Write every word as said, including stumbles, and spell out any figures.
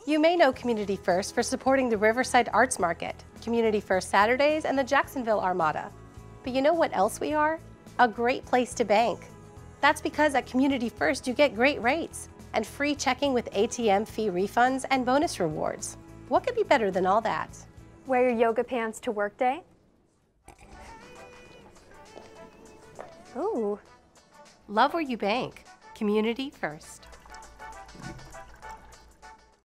You may know Community First for supporting the Riverside Arts Market, Community First Saturdays, and the Jacksonville Armada. But you know what else we are? A great place to bank. That's because at Community First you get great rates and free checking with A T M fee refunds and bonus rewards. What could be better than all that? Wear your yoga pants to work day? Ooh. Love where you bank. Community First.